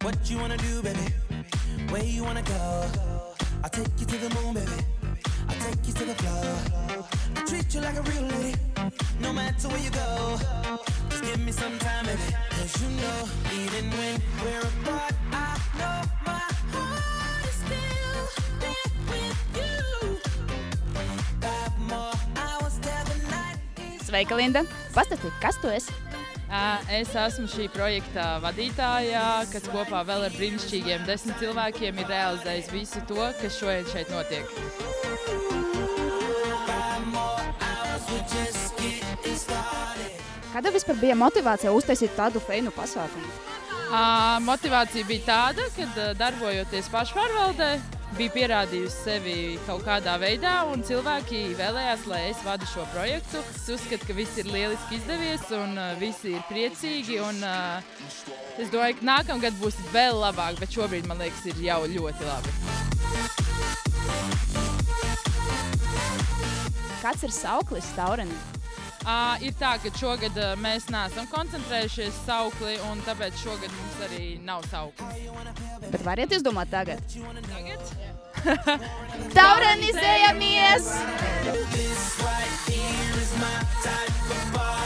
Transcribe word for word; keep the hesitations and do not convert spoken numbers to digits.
What you wanna do, baby? Where you wanna go? I'll take you to the moon, baby. I'll take you to the floor. I'll treat you like a real lady, no matter where you go. Just give me some time, baby. Cause you know, even when we're apart, I know my heart is still there with you. Five more hours till the night is... Sveika, Linda! Pastāsti, kas tu esi? Es esmu šī projekta vadītāja, kas kopā vēl ar brīnišķīgiem desmit cilvēkiem ir realizējis visu to, kas šodien šeit notiek. Kāda vispār bija motivācija uztaisīt tādu feinu pasākumu? Motivācija bija tāda, kad darbojoties pašpārvaldē, bija pierādījusi sevi kaut kādā veidā, un cilvēki vēlējās, lai es vadu šo projektu. Es uzskatu, ka viss ir lieliski izdevies, un uh, visi ir priecīgi, un uh, es domāju, ka nākamgad būs vēl labāk, bet šobrīd, man liekas, ir jau ļoti labi. Kāds ir sauklis Taurenim? Uh, ir tā, ka šogad uh, mēs neesam koncentrējušies saukli, un tāpēc šogad mums arī nav sauklis. Bet variet izdomāt tagad? Tagad? Taurenizējamies!